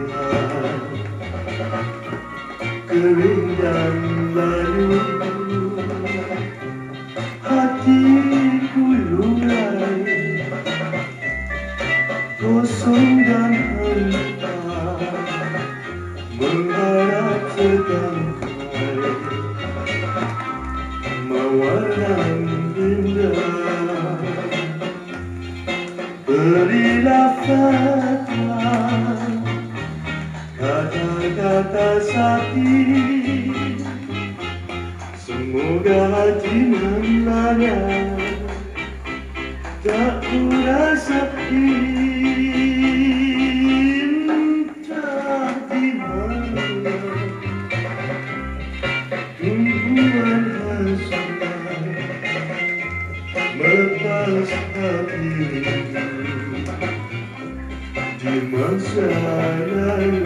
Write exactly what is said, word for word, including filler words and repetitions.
kering dan layu, hatiku lurai, kosong dan hampa, mengharap tergangkai mawar yang indah. Berilah kata, kata-kata sakit, semoga hati melanda, tak kurasa entah di mana tumbuhan hasutan melepas hati rindu di masa lalu.